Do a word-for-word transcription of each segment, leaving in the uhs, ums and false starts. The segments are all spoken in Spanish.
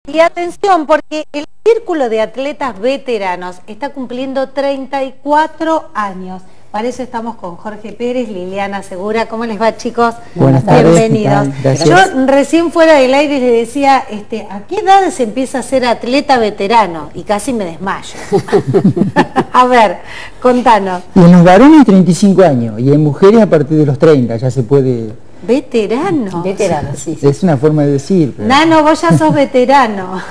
Y atención, porque el Círculo de Atletas Veteranos está cumpliendo treinta y cuatro años. Para eso estamos con Jorge Pérez, Liliana Segura. ¿Cómo les va, chicos? Buenas tardes. Bienvenidos. Yo recién fuera del aire les decía, este, ¿a qué edad se empieza a ser atleta veterano? Y casi me desmayo. A ver, contanos. Y en los varones treinta y cinco años, y en mujeres a partir de los treinta, ya se puede... Veterano. Veterano, sí, sí. Es una forma de decir. Pero... Nano, vos ya sos veterano.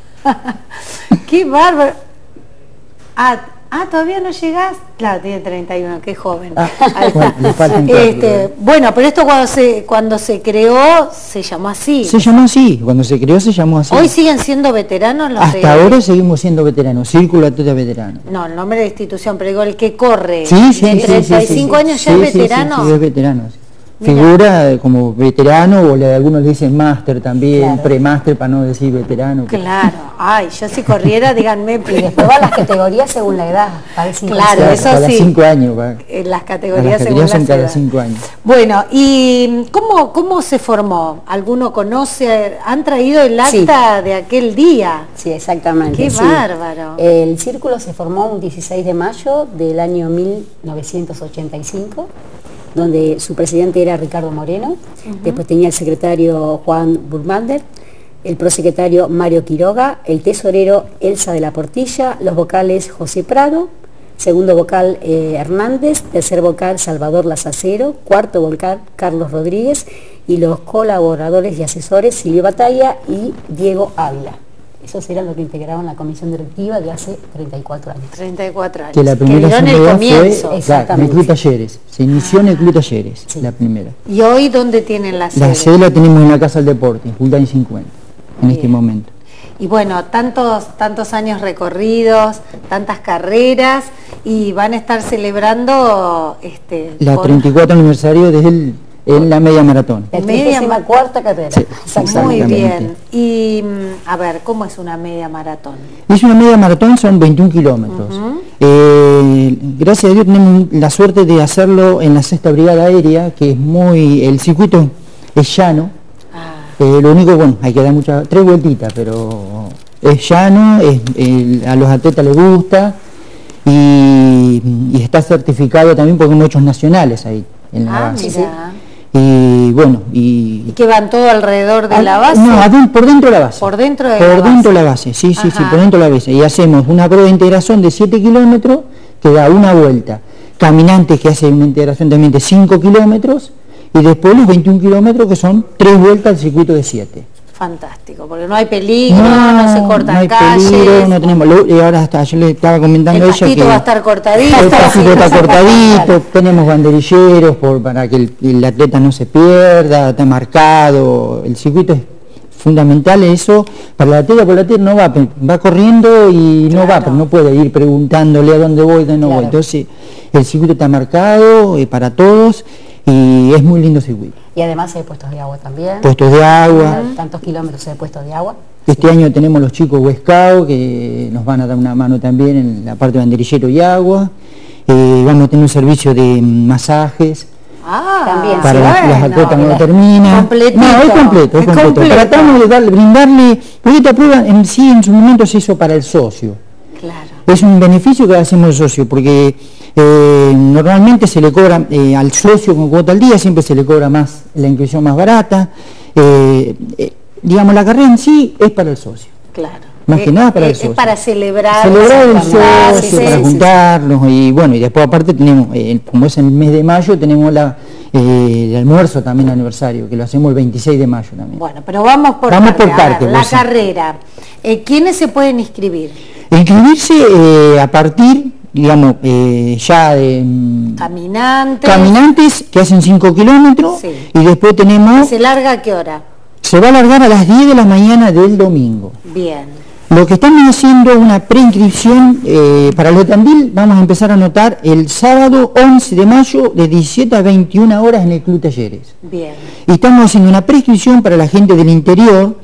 Qué bárbaro. Ah, ah, todavía no llegás. Claro, tiene treinta y uno, qué joven. Ah, ahí bueno, está. le falta un Este, bueno, pero esto cuando se cuando se creó se llamó así. Se llamó así, cuando se creó se llamó así. ¿Hoy siguen siendo veteranos los Hasta de... ahora seguimos siendo veteranos, Círculo de Atletas Veteranos. No, el nombre de la institución, pero digo, el que corre Sí, sí, de sí, treinta y sí, cinco sí, años sí, ya sí, es sí, veterano. Sí, sí, es veterano. Sí. Mira. Figura como veterano, o le, algunos le dicen máster también, Claro. pre-máster para no decir veterano. Claro, ay, yo si corriera, díganme. Y después van las categorías según la edad. Para el Claro, Claro, eso cada sí. cinco años. Va. En las Las categorías, categorías según son cada las cinco años. Bueno, ¿y cómo, cómo se formó? ¿Alguno conoce? ¿Han traído el acta Sí. de aquel día? Sí, exactamente. ¡Qué sí. bárbaro! El círculo se formó un dieciséis de mayo del año mil novecientos ochenta y cinco, donde su presidente era Ricardo Moreno, uh-huh. Después tenía el secretario Juan Burmander, el prosecretario Mario Quiroga, el tesorero Elsa de la Portilla, los vocales José Prado, segundo vocal eh, Hernández, tercer vocal Salvador Lazacero, cuarto vocal Carlos Rodríguez y los colaboradores y asesores Silvio Batalla y Diego Ávila. Esos eran los que integraban la comisión directiva de hace treinta y cuatro años. treinta y cuatro años. Que la primera que asamblea el comienzo. fue claro, en el Club Talleres. Se inició en el Club Talleres, Sí. la primera. ¿Y hoy dónde tienen la sede? La sede la tenemos en la Casa del Deporte, en Juldán cincuenta, en Bien. este momento. Y bueno, tantos, tantos años recorridos, tantas carreras, y van a estar celebrando este La por- treinta y cuatro aniversario desde el, en la media maratón. La Media trigésima cuarta carrera. Sí. Muy Exactamente. bien. Y mm, a ver, ¿cómo es una media maratón? Es una media maratón, son veintiún kilómetros. Ujú. Eh, gracias a Dios tenemos la suerte de hacerlo en la sexta Brigada Aérea, que es muy, el circuito es llano. Ah, Eh, lo único, bueno, hay que dar muchas, tres vueltitas, pero es llano, es, el- a los atletas les gusta y, y está certificado también porque hay muchos nacionales ahí en la ah, base. mira. Y bueno, y... ¿Y que van todo alrededor de la Ah, base? No, adentro- por dentro de la base. Por dentro de Por la dentro base. de la base, sí, sí, sí, Ajá. por dentro de la base. Y hacemos una prueba de integración de siete kilómetros que da una vuelta. Caminantes que hacen una integración también de cinco kilómetros y después los veintiún kilómetros que son tres vueltas al circuito de siete. Fantástico, porque no hay peligro, no, se cortan no hay calles. peligro, no tenemos, lo- y ahora hasta yo le estaba comentando El a ella que pastito va a estar cortadito. el pastito está cortadito, tenemos banderilleros por, para que el, el atleta no se pierda, está marcado, el circuito es fundamental eso, para la atleta, porque el atleta no va, va corriendo y no va, Claro. pero no puede ir preguntándole a dónde voy, dónde no Claro. voy, entonces el circuito está marcado eh, para todos y es muy lindo circuito. Y además hay puestos de agua también. Puestos de agua. Tantos kilómetros hay puestos de agua. Este año tenemos los chicos Huescao que nos van a dar una mano también en la parte de banderillero y agua. Eh, vamos a tener un servicio de masajes Ah, También, para sí, las, las bueno. atletas cuando mira. termina. Completito. No, es completo, es, Es completo. completo. Tratamos de darle, brindarle, porque esta prueba en sí en su momento se hizo para el socio. Claro. Es un beneficio que hacemos al socio, porque eh, normalmente se le cobra eh, al socio con cuota al día, siempre se le cobra más, la inscripción más barata. Eh, eh, digamos, la carrera en sí es para el socio. Claro. Más que Es- nada para el es, socio. es para celebrar. Celebrar el socio, Ah, sí, sí, para sí, juntarnos y bueno, y después aparte tenemos, eh, como es en el mes de mayo, tenemos la, eh, el almuerzo también aniversario, que lo hacemos el veintiséis de mayo también. Bueno, pero vamos por Vamos parte. por A ver, parte, la vos sí. carrera. Eh, ¿Quiénes se pueden inscribir? Inscribirse eh, a partir, digamos, eh, ya de mm, Caminantes. caminantes que hacen cinco kilómetros Sí. y después tenemos, ¿Se larga a qué hora? se va a alargar a las diez de la mañana del domingo. Bien. Lo que estamos haciendo una preinscripción eh, para lo de Tandil, vamos a empezar a anotar el sábado once de mayo de diecisiete a veintiuna horas en el Club Talleres. Bien. Y estamos haciendo una preinscripción para la gente del interior,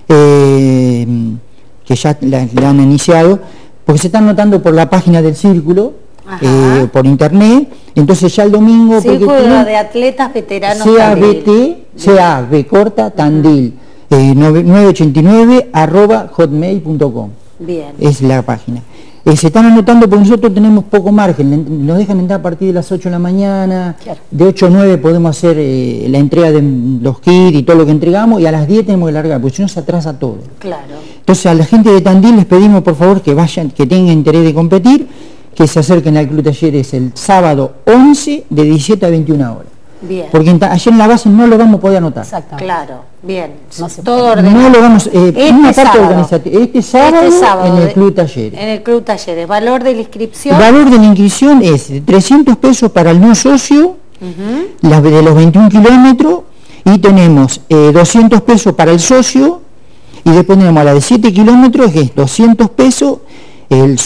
eh, que ya la, la han iniciado, porque se están anotando por la página del círculo, eh, por internet, entonces ya el domingo... Círculo porque de Atletas Veteranos C A B Tandil. T, C A B corta, Tandil. eh, nueve ochenta y nueve arroba hotmail punto com. Bien. Es la página. Eh, se están anotando porque nosotros tenemos poco margen, nos dejan entrar a partir de las ocho de la mañana, claro. De ocho a nueve podemos hacer eh, la entrega de los kits y todo lo que entregamos, y a las diez tenemos que largar, porque si no se atrasa todo. Claro. Entonces a la gente de Tandil les pedimos por favor que vayan, que tengan interés de competir, que se acerquen al Club Talleres el sábado once de diecisiete a veintiuna horas. Bien. Porque en ayer en la base no lo vamos a poder anotar. Exactamente. Claro, bien. No se todo ordenado. No lo vamos, eh, este, una parte sábado. organizativa. Este sábado, este sábado en el Club Talleres. En el Club Talleres. ¿Valor de la inscripción? El valor de la inscripción es trescientos pesos para el no socio, uh-huh. Las de los veintiún kilómetros, y tenemos eh, doscientos pesos para el socio, y después tenemos a la de siete kilómetros, que es doscientos pesos, el,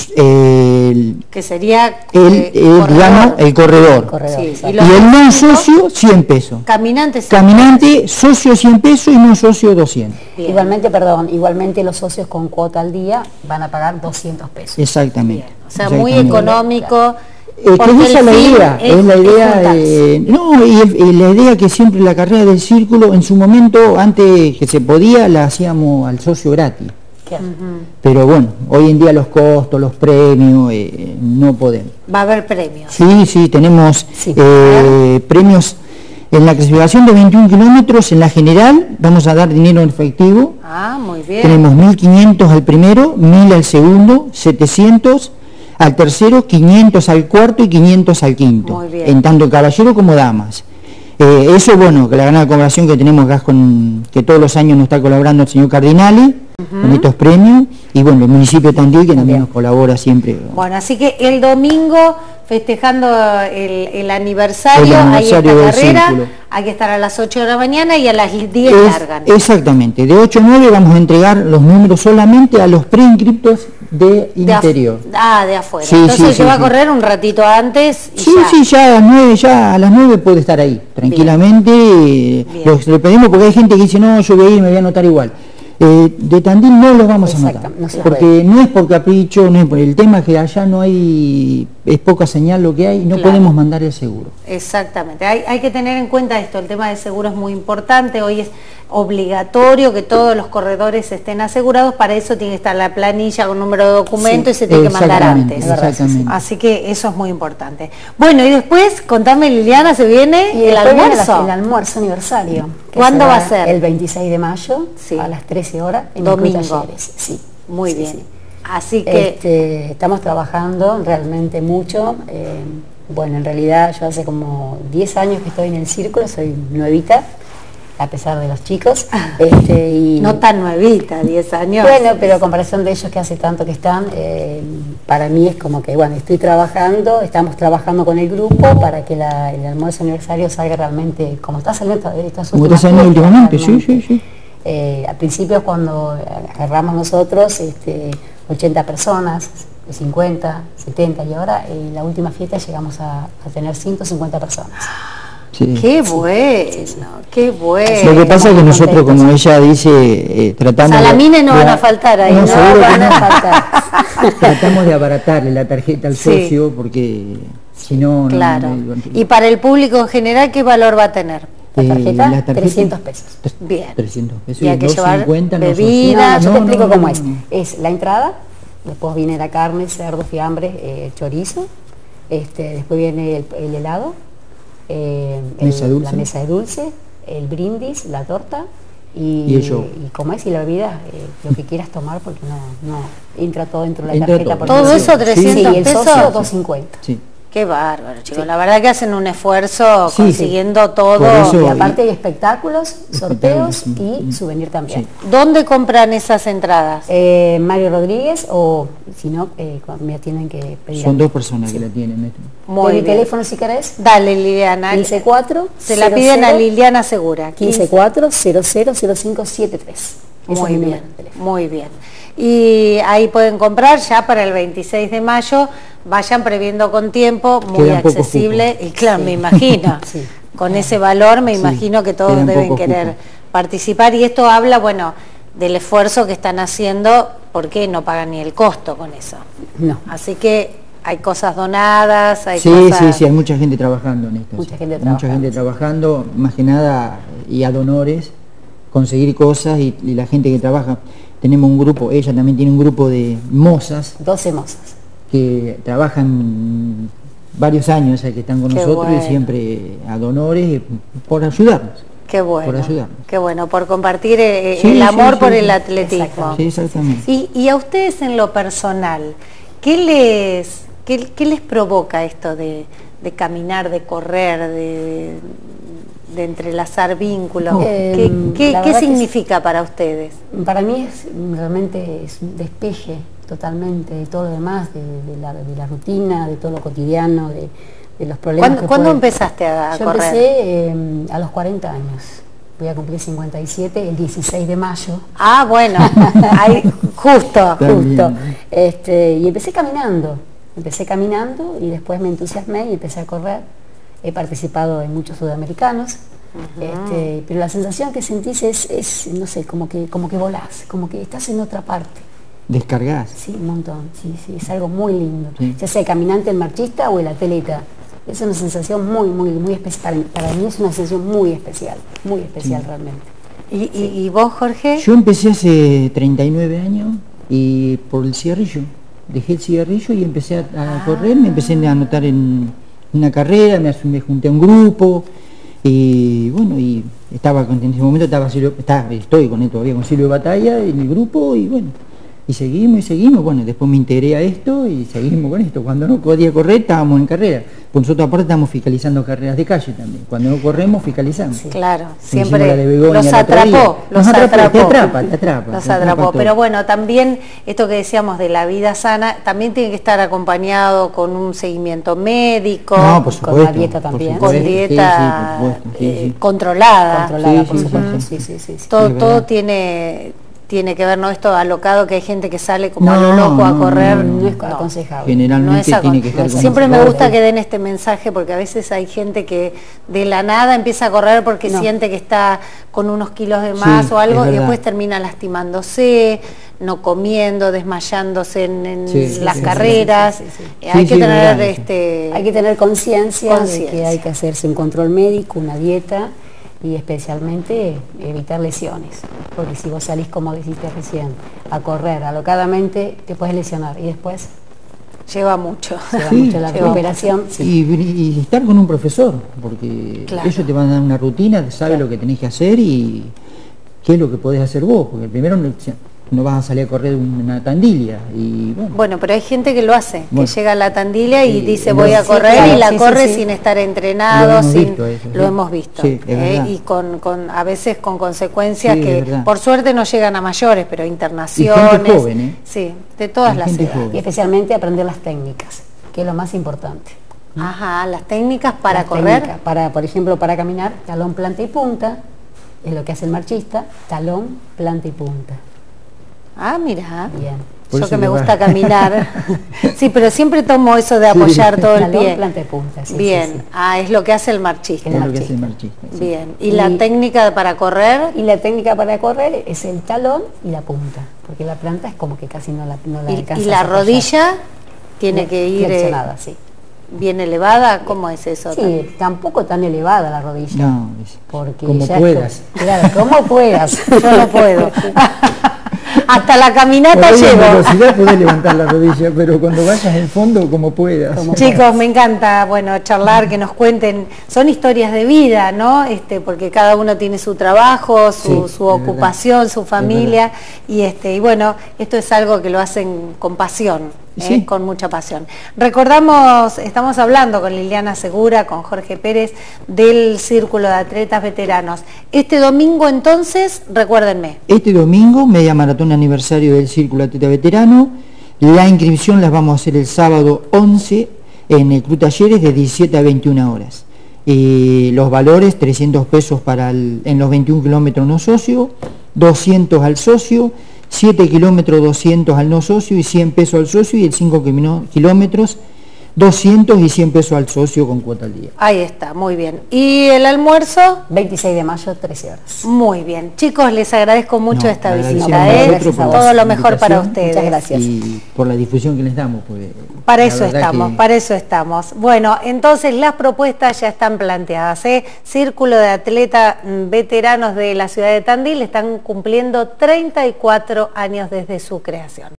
el que sería el, eh, el, corredor. Digamos, el corredor, el corredor sí. y, y el no socio cien pesos, caminante, caminante socio cien pesos y no socio doscientos. Bien. Igualmente, perdón, igualmente los socios con cuota al día van a pagar doscientos pesos. Exactamente. Bien. O sea, muy económico. Eh, que esa es la idea, es, es la idea, eh, no, y, el, y la idea que siempre la carrera del círculo, en su momento, antes que se podía, la hacíamos al socio gratis. Uh-huh. Pero bueno, hoy en día los costos, los premios, eh, no podemos. Va a haber premios. Sí, sí, tenemos sí. Eh, premios en la clasificación de veintiún kilómetros, en la general vamos a dar dinero en efectivo. Ah, muy bien. Tenemos mil quinientos al primero, mil al segundo, setecientos al tercero, quinientos al cuarto y quinientos al quinto. Muy bien. En tanto caballero como damas. Eh, eso, bueno, que la gran colaboración que tenemos acá con, que todos los años nos está colaborando el señor Cardinali, uh-huh. Con estos premios, y bueno, el municipio de Tandil, que también nos colabora siempre. Bueno, así que el domingo, festejando el, el aniversario, el aniversario hay esta carrera, círculo. Hay que estar a las ocho de la mañana y a las diez es, largan. Exactamente, de ocho a nueve vamos a entregar los números solamente a los preinscriptos de interior. De ah, de afuera. Sí, Entonces sí, se sí, va sí. a correr un ratito antes y Sí, ya. sí, ya a las nueve, ya a las nueve puede estar ahí, tranquilamente. Bien. Los, le pedimos porque hay gente que dice, no, yo voy a ir y me voy a anotar igual. Eh, de Tandil no los vamos a anotar, no porque puede. No es por capricho, no es por el tema que allá no hay, es poca señal lo que hay, no claro. Podemos mandar el seguro. Exactamente, hay, hay que tener en cuenta esto, el tema del seguro es muy importante, hoy es obligatorio que todos los corredores estén asegurados, para eso tiene que estar la planilla con número de documento sí, y se tiene que mandar antes. Exactamente. Así que eso es muy importante. Bueno, y después, contame Liliana, se viene y el almuerzo. El, el almuerzo aniversario. ¿Cuándo va a ser? El veintiséis de mayo, sí. A las trece horas, en domingo. el Club Talleres. Sí. Muy sí, bien. Sí. Así que... Este, estamos trabajando realmente mucho. Eh, bueno, en realidad yo hace como diez años que estoy en el círculo, soy nuevita, a pesar de los chicos. Este, y, no tan nuevita, diez años. Bueno, pero a comparación de ellos que hace tanto que están, eh, para mí es como que, bueno, estoy trabajando, estamos trabajando con el grupo para que la, el almuerzo aniversario salga realmente, como está saliendo estas como está saliendo últimamente, sí, sí, sí. Eh, al principio cuando agarramos nosotros este, ochenta personas, cincuenta, setenta, y ahora en la última fiesta llegamos a, a tener ciento cincuenta personas. Sí. Qué bueno, sí, sí. Qué bueno. Lo que pasa es que nosotros, como ella dice, eh, tratamos... Salamines no de, van a faltar ahí, no, ¿no? Seguro van que no. a faltar. Tratamos de abaratarle la tarjeta al sí. socio, porque si no... Claro. No, no, no, y para el público en general, ¿qué valor va a tener? La tarjeta, eh, la tarjeta trescientos pesos. Bien. trescientos pesos. Y hay que llevar bebidas. No, yo no, te explico no, cómo no, es. No. Es la entrada, después viene la carne, cerdo, fiambre, eh, chorizo, este, después viene el, el helado, eh, el, mesa dulce. la mesa de dulce, el brindis, la torta y, y, el show. Y como es, y la bebida, eh, lo que quieras tomar, porque no, no entra todo dentro de la entra tarjeta. Todo, ¿Todo eso trescientos sí, el pesos? socio doscientos cincuenta. Sí. Qué bárbaro, chicos. Sí. La verdad que hacen un esfuerzo sí, consiguiendo sí. todo. Eso, y aparte hay espectáculos, sorteos espectáculos. y souvenir también. Sí. ¿Dónde compran esas entradas? Eh, Mario Rodríguez o si no, eh, me tienen que pedir. Son dos personas sí. que la tienen. Muy bien. Mi teléfono si querés. Dale, Liliana. quince cuatro. Se la piden a Liliana Segura. quince cuatro cero cero cero cinco siete tres. Muy bien, muy bien. Y ahí pueden comprar ya para el veintiséis de mayo. Vayan previendo con tiempo, muy quedan accesible y claro, sí. me imagino, sí. con ese valor me sí. imagino que todos deben querer cupo. participar y esto habla, bueno, del esfuerzo que están haciendo porque no pagan ni el costo con eso. No. Así que hay cosas donadas, hay sí, cosas... Sí, sí, hay mucha gente trabajando en esto. Mucha sí. gente trabajando. Mucha gente trabajando, más que nada, y ad honores, conseguir cosas y, y la gente que trabaja, tenemos un grupo, ella también tiene un grupo de mozas. doce mozas. Que trabajan varios años, ya que están con Qué nosotros bueno. y siempre a donores por ayudarnos. Qué bueno, por ayudarnos. Qué bueno, por compartir eh, Sí, el sí, amor sí, por sí. el atletismo. Sí, exactamente. Y, y a ustedes en lo personal, ¿qué les, qué, qué les provoca esto de, de caminar, de correr, de, de entrelazar vínculos? Eh, ¿Qué, qué, la qué verdad que significa para ustedes? Para mí es realmente es un despeje totalmente de todo lo demás, de, de, la, de la rutina, de todo lo cotidiano, de, de los problemas. ¿Cuándo, que ¿cuándo pueden- empezaste a, a Yo correr? empecé eh, a los cuarenta años. Voy a cumplir cincuenta y siete el dieciséis de mayo. Ah, bueno, ahí, justo. También. Justo. Este, y empecé caminando. Empecé caminando y después me entusiasmé y empecé a correr. He participado en muchos sudamericanos. Este, pero la sensación que sentís es, es, no sé, como que, como que volás, como que estás en otra parte. Descargás. Sí, un montón, sí, sí, es algo muy lindo. Sí. Ya sea el caminante, el marchista o el atleta. Es una sensación muy, muy, muy especial. Para, para mí es una sensación muy especial, muy especial realmente. ¿Y, y, y vos, Jorge? Yo empecé hace treinta y nueve años y por el cigarrillo. Dejé el cigarrillo y empecé a, a Ah. correr, me empecé a anotar en una carrera, me, as- me junté a un grupo y bueno, y estaba con- en ese momento estaba, Silvio- estaba estoy con él todavía, con Silvio Batalla en el grupo y bueno, y seguimos y seguimos, bueno, después me integré a esto y seguimos con esto. Cuando no podía correr estábamos en carrera, por nosotros aparte estamos fiscalizando carreras de calle también, cuando no corremos fiscalizamos. Claro, Hicimos la de siempre Begoña los el otro día. atrapó, los Nos atrapó, atrapó. te atrapa, te atrapa, Los te atrapa atrapó, todo. pero bueno, también esto que decíamos de la vida sana, también tiene que estar acompañado con un seguimiento médico, No, por con supuesto. la dieta por también. con supuesto, sí, dieta sí, por supuesto, sí, eh, sí. controlada. Controlada, Sí, por sí, supuesto. sí, Sí, sí, sí, sí. Todo, Sí, es todo verdad. tiene, tiene que ver, ¿no? Esto alocado, que hay gente que sale como a No, lo loco a no, correr. no, no. No es aconsejable. Generalmente No es acon- tiene que estar con Siempre me control. gusta que den este mensaje porque a veces hay gente que de la nada empieza a correr porque No. siente que está con unos kilos de más Sí, o algo es y verdad. después termina lastimándose, no comiendo, desmayándose en, en Sí, sí, las sí, carreras. sí, sí, sí. Eh, hay Sí, que sí, es tener verdad eso. este Hay que tener conciencia de Conciencia. que hay que hacerse un control médico, una dieta y especialmente evitar lesiones. Porque si vos salís, como dijiste recién, a correr alocadamente, te puedes lesionar y después lleva mucho. lleva Sí, mucho la sí. recuperación. Sí. Y, y estar con un profesor, porque Claro. ellos te van a dar una rutina, sabe Claro. lo que tenés que hacer y qué es lo que podés hacer vos, porque primero no, no vas a salir a correr una tandilla y bueno, Bueno, pero hay gente que lo hace, Bueno. que llega a la tandilla y Sí, dice lo- voy a sí, correr claro, y la sí, sí, corre sí. sin estar Lo entrenado, hemos sin, visto eso, lo sí. hemos visto. Sí, es ¿eh? verdad. Y con, con a veces con consecuencias Sí, es que verdad. por suerte no llegan a mayores, pero internaciones. joven, ¿eh? Sí, de todas Y las gente edades. joven. Y especialmente aprender las técnicas, que es lo más importante. Ajá, las técnicas para Las correr. técnicas, para, por ejemplo, para caminar, talón, planta y punta, es lo que hace el marchista, talón, planta y punta. Ah, mira. Bien. Por Yo eso que me le va. gusta caminar. Sí, pero siempre tomo eso de apoyar todo el Talón, pie. planta y punta, sí, Bien. sí, sí. Ah, es lo que hace el marchista. es lo que hace el marchista. sí. Bien. ¿Y, Y- la técnica para correr? Y la técnica para correr es el talón y la punta, porque la planta es como que casi no la, no la Y, alcanzas y la a apoyar. rodilla tiene que ir eh, flexionada, sí. bien elevada. ¿Cómo es eso? Sí, tampoco tan elevada la rodilla. No, es- Porque como ya es puedas. co- claro, como puedas. Yo no puedo. Hasta la Por caminata ahí en llego. velocidad podés levantar la rodilla, pero cuando vayas en fondo como puedas. Como- Chicos, me encanta, bueno, charlar, que nos cuenten, son historias de vida, ¿no? Este, porque cada uno tiene su trabajo, su, Sí, su es ocupación, verdad. su Es familia, y este, y bueno, esto es algo que lo hacen con pasión, ¿eh? Sí. Con mucha pasión. Recordamos, estamos hablando con Liliana Segura, con Jorge Pérez, del Círculo de Atletas Veteranos. Este domingo entonces, recuérdenme. Este domingo, media maratón aniversario del Círculo Atleta Veterano. La inscripción las vamos a hacer el sábado once en el Club Talleres de diecisiete a veintiuna horas. Eh, los valores, trescientos pesos para el- en los veintiún kilómetros no socio, doscientos al socio, siete kilómetros doscientos al no socio y cien pesos al socio y el cinco kilómetros doscientos y cien pesos al socio con cuota al día. Ahí está, muy bien. ¿Y el almuerzo? veintiséis de mayo, trece horas. Muy bien. Chicos, les agradezco mucho No, esta agradecemos visita. a ¿eh? vosotros por Todo la lo mejor para invitación. ustedes. Muchas gracias. Y por la difusión que les damos. Porque Para la eso verdad estamos, que- para eso estamos. Bueno, entonces las propuestas ya están planteadas. ¿eh? Círculo de Atletas mm, Veteranos de la ciudad de Tandil están cumpliendo treinta y cuatro años desde su creación.